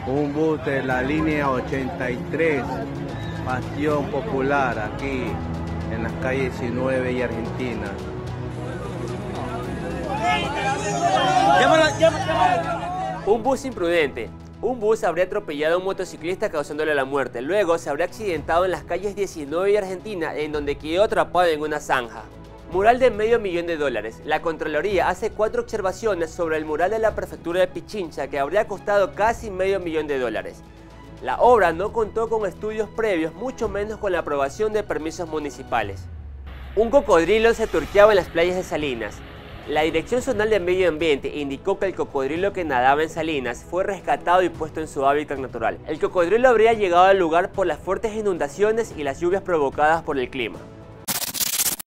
Un bus de la línea 83, Bastión Popular, aquí en las calles 19 y Argentina. Un bus imprudente. Un bus habría atropellado a un motociclista causándole la muerte. Luego se habría accidentado en las calles 19 y Argentina, en donde quedó atrapado en una zanja. Mural de $500.000. La Contraloría hace 4 observaciones sobre el mural de la prefectura de Pichincha que habría costado casi $500.000. La obra no contó con estudios previos, mucho menos con la aprobación de permisos municipales. Un cocodrilo se turqueaba en las playas de Salinas. La Dirección Zonal de Medio Ambiente indicó que el cocodrilo que nadaba en Salinas fue rescatado y puesto en su hábitat natural. El cocodrilo habría llegado al lugar por las fuertes inundaciones y las lluvias provocadas por el clima.